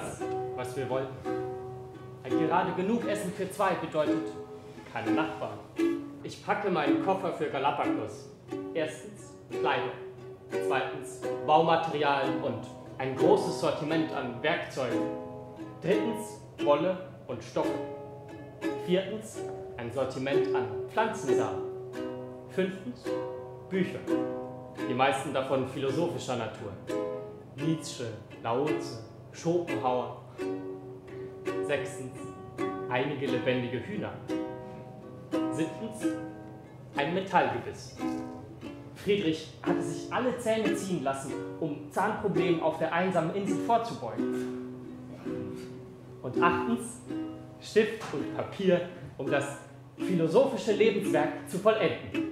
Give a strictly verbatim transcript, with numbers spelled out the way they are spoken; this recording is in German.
das, was wir wollten. Ein gerade genug Essen für zwei bedeutet keine Nachbarn. Ich packe meinen Koffer für Galapagos. Erstens Kleidung, zweitens Baumaterialien und ein großes Sortiment an Werkzeugen. Drittens Wolle und Stoffe. Viertens ein Sortiment an Pflanzensamen. Fünftens Bücher, die meisten davon philosophischer Natur. Nietzsche, Laoze, Schopenhauer. Sechstens einige lebendige Hühner. Siebtens ein Metallgebiss. Friedrich hatte sich alle Zähne ziehen lassen, um Zahnproblemen auf der einsamen Insel vorzubeugen. Und achtens Stift und Papier, um das philosophische Lebenswerk zu vollenden.